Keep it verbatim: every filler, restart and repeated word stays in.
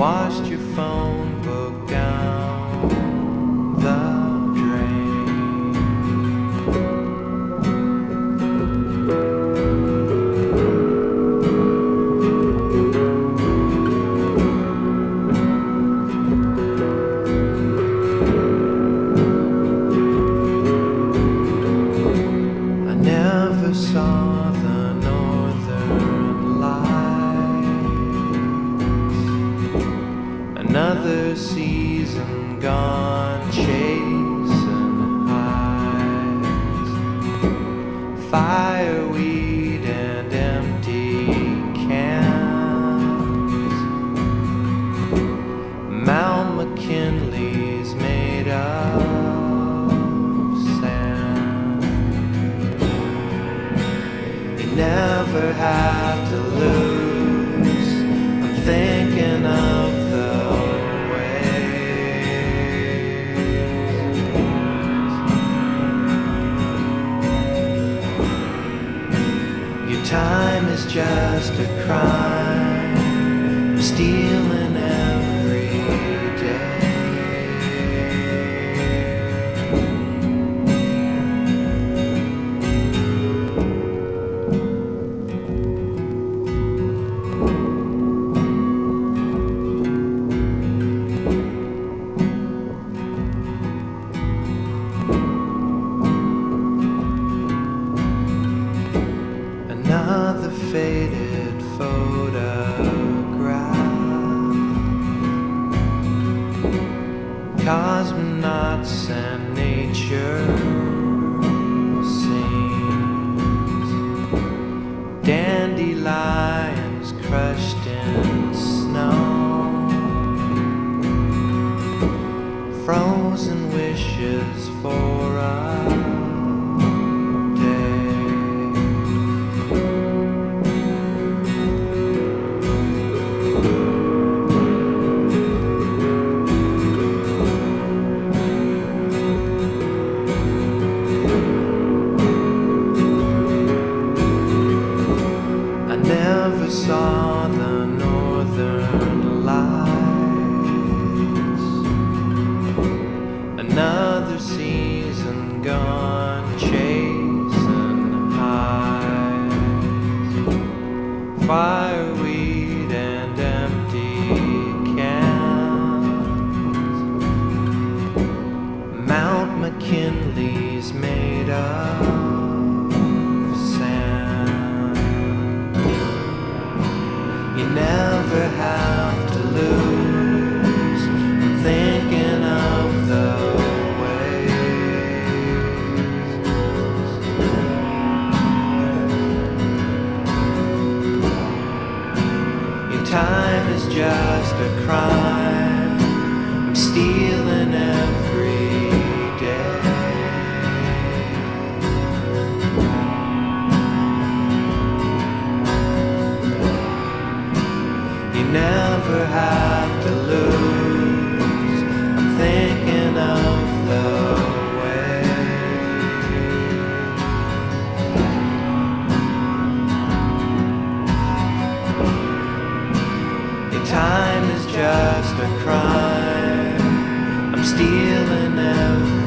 washed your phone book down the drain. I never saw the northern lights. Another season gone chasing highs. Fireweed and empty cans. Mount McKinley's made of sand. You never have to lose. I'm thinking of the time is just a crime. I'm stealing every day. Another faded photograph. Cosmonauts and nature scenes. Dandelions crushed in snow. Frozen wishes for a never saw the northern lights. Another season gone chasing highs. Fireweed and empty cans. Mount McKinley's made of you never have to lose. I'm thinking of the ways. Your time is just a crime. I'm stealing every day. Never have to lose. I'm thinking of the ways. Your time is just a crime. I'm stealing every